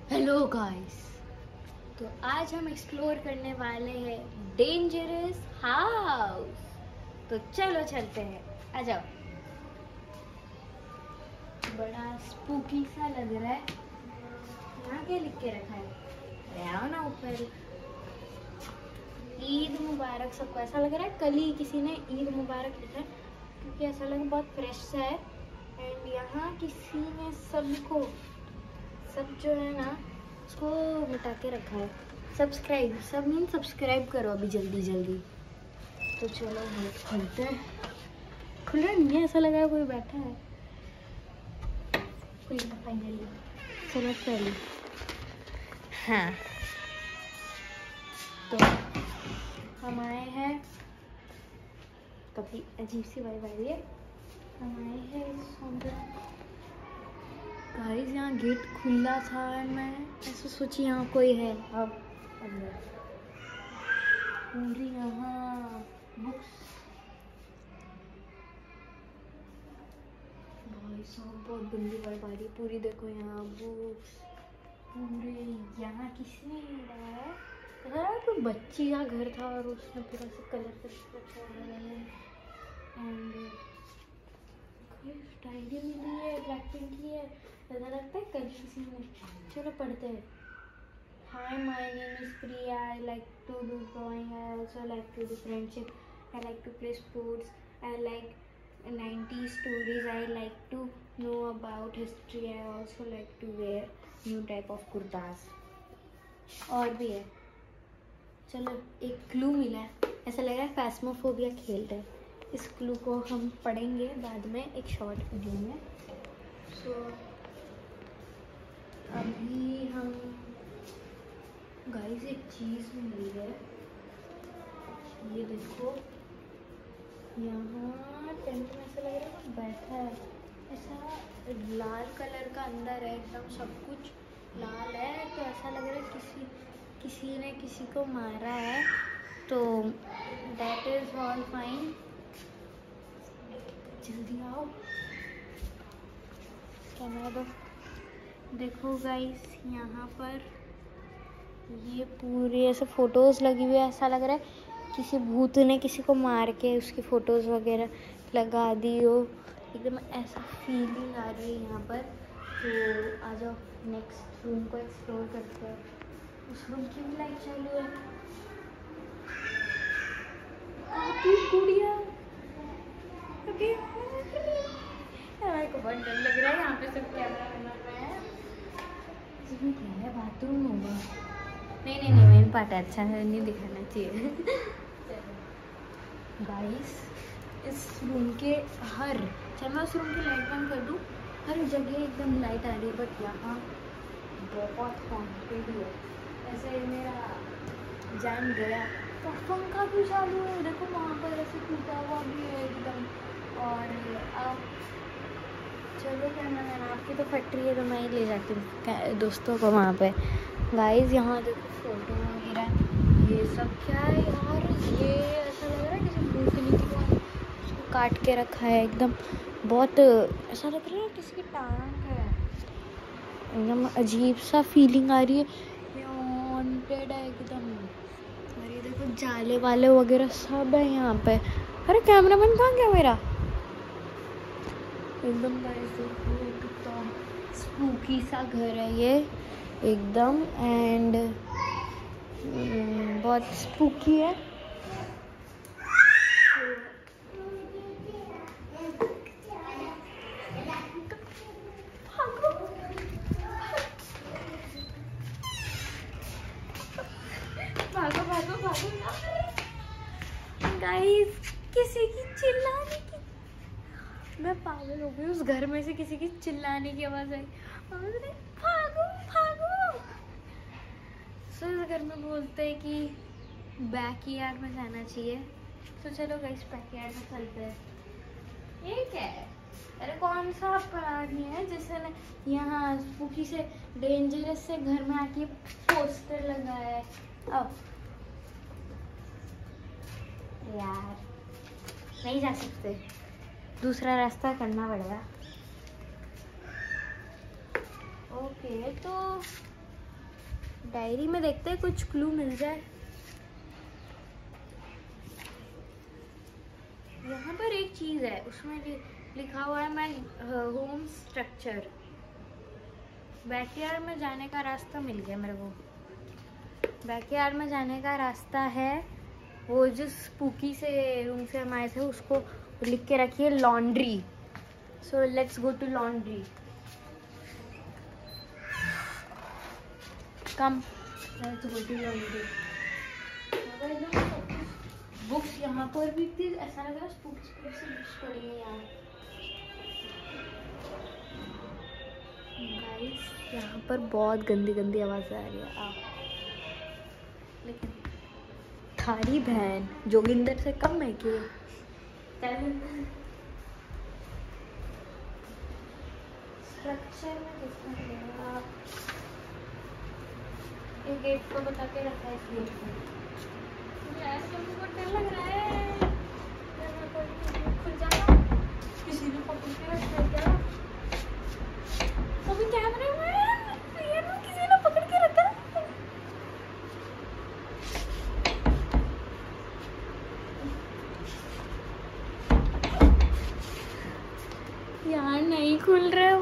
Hello guys, तो आज हम एक्सप्लोर करने वाले हैं डेंजरस हाउस। तो चलो चलते हैं, आ जाओ। बड़ा स्पूकी सा लग रहा है। यहाँ क्या लिख के रखा है? अरे आओ ना ऊपर। ईद मुबारक सबको। ऐसा लग रहा है कल ही किसी ने ईद मुबारक लिखा है, क्योंकि ऐसा लग रहा है बहुत फ्रेश सा है। एंड यहाँ किसी ने सबको सब जो है ना उसको मिटा के रखा है। सब्सक्राइब सब नहीं, सब्सक्राइब करो अभी जल्दी जल्दी। तो चलो हम खुलते हैं। खुल रहा नहीं है, ऐसा लगा कोई बैठा है। खुल गया फाइनली। चलो पहले हाँ, तो हम आए हैं। काफ़ी अजीब सी वाइब आ रही है। हम आए हैं गाइस, यहाँ गेट खुला था और मैं ऐसा सोची यहाँ कोई है। अब अंदर पूरी यहाँ बुक्स, भाई साहब बहुत गंदी वाइब आ रही है पूरी। देखो यहाँ बुक्स पूरे। यहाँ किसने रहा है? पता है कोई बच्ची का घर था और उसने पूरा से कलर कर रखा है। एंड डायरी मिली है, ब्लैक पेन की है। ऐसा लगता है कल किसी ने। चलो पढ़ते हैं। Hi, my name is Priya. I like to do drawing. I also like to do friendship. I like to play sports. I like 90s stories. I like to know about history. I also like to wear new type of kurtas. और भी है। चलो एक clue मिला है। ऐसा लग रहा है फैस्मोफोबिया खेल रहे हैं। इस क्लू को हम पढ़ेंगे बाद में एक शॉर्ट वीडियो में। सो अभी हम गाइस एक चीज़ मिली है। ये देखो, यहाँ टेंट में ऐसा लग रहा है कुछ बैठा है। ऐसा लाल कलर का अंदर है, एकदम सब कुछ लाल है। तो ऐसा लग रहा है किसी ने किसी को मारा है। तो दैट इज ऑल फाइन। जल्दी आओ, कैमरा दो। देखो गाइस, यहाँ पर ये पूरी ऐसे फोटोज़ लगी हुई है। ऐसा लग रहा है किसी भूत ने किसी को मार के उसकी फ़ोटोज़ वगैरह लगा दी हो। एकदम ऐसा फीलिंग आ रही है यहाँ पर। तो आ जाओ नेक्स्ट रूम को एक्सप्लोर करते हैं। उस रूम की भी लाइट चालू है। काफी गुड़िया मेरे को बहुत डर लग रहा है। यहाँ पे सब कैमरा बना रहे हैं। इसमें क्या है? बाथरूम होगा। नहीं, मेन पार्ट अच्छा है, नहीं दिखाना चाहिए। गाइस, इस रूम के चल मैं उस रूम की लाइट बंद कर दूँ। हर जगह एकदम लाइट आ रही है, बट यहाँ बहुत हॉन्टेड है। ऐसे मेरा जान गया। तो पंखा भी चालू है। देखो वहाँ पर ऐसे टूटा हुआ भी है एकदम। और अब चलो कैमरामैन, आपकी तो फैक्ट्री है तो मैं ही ले जाती हूँ दोस्तों को वहाँ पे। गाइस यहाँ देखो फोटो वगैरह ये सब क्या है यार। ये ऐसा लग रहा है किसी भूतनी की उसको काट के रखा है एकदम। बहुत ऐसा लग रहा है किसी की टांग है। एकदम अजीब सा फीलिंग आ रही है। ये हॉन्टेड है एकदम। और ये देखो जाले वाले वगैरह सब है यहाँ पे। अरे कैमरामैन कहाँ गया मेरा? एकदम गाइस देखो कितना स्पूकी सा घर है ये एकदम। एंड बहुत स्पूकी है। भागो भागो भागो गाइस, किसी की चिल्लाने की, मैं पागल हो गई। उस घर में से किसी की चिल्लाने की आवाज आई। भागो भागो। सो इस घर में बोलते हैं कि बैकयार्ड में जाना चाहिए। तो चलो गाइस बैकयार्ड में चलते हैं। ये क्या है? अरे कौन सा प्राणी है जिसने यहाँ स्पूकी से डेंजरस से घर में आके पोस्टर लगाया है? अब यार नहीं जा सकते, दूसरा रास्ता करना पड़ेगा। ओके, तो डायरी में देखते हैं कुछ क्लू मिल जाए। यहाँ पर एक चीज़ है, उसमें लिखा हुआ है माय होम स्ट्रक्चर। बैकयार्ड में जाने का रास्ता मिल गया मेरे को। बैकयार्ड में जाने का रास्ता है, वो जिस स्पूकी से रूम से हम आए थे उसको लिख के रखिए laundry. So let's go to laundry. Come let's go to laundry. Books यहाँ पर भी थी, ऐसा लग रहा है बुक्स पड़ी है यार। गाइस यहाँ पर बहुत गंदी गंदी आवाज़ आ रही है। लेकिन थारी बहन जोगिंदर से कम है कि स्ट्रक्चर में कितना आप ये गेट को बता के रखा है। इस गेट को बहुत डर लग रहा है, खुल जाना किसी ने पकड़ के रखा है क्या? अभी कैमरे में किसी ने पकड़ के रखा है। यार नहीं खुल रहा है